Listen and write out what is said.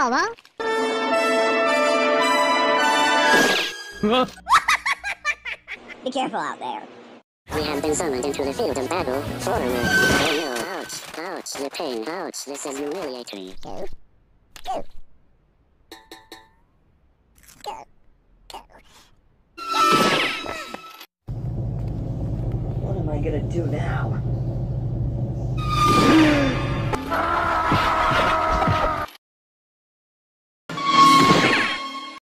fall, huh? Be careful out there. We have been summoned into the field of battle. Foreigner. Oh no. Ouch. Ouch. The pain. Ouch. This is humiliating. Go. Go. Go. Go. What am I gonna do now?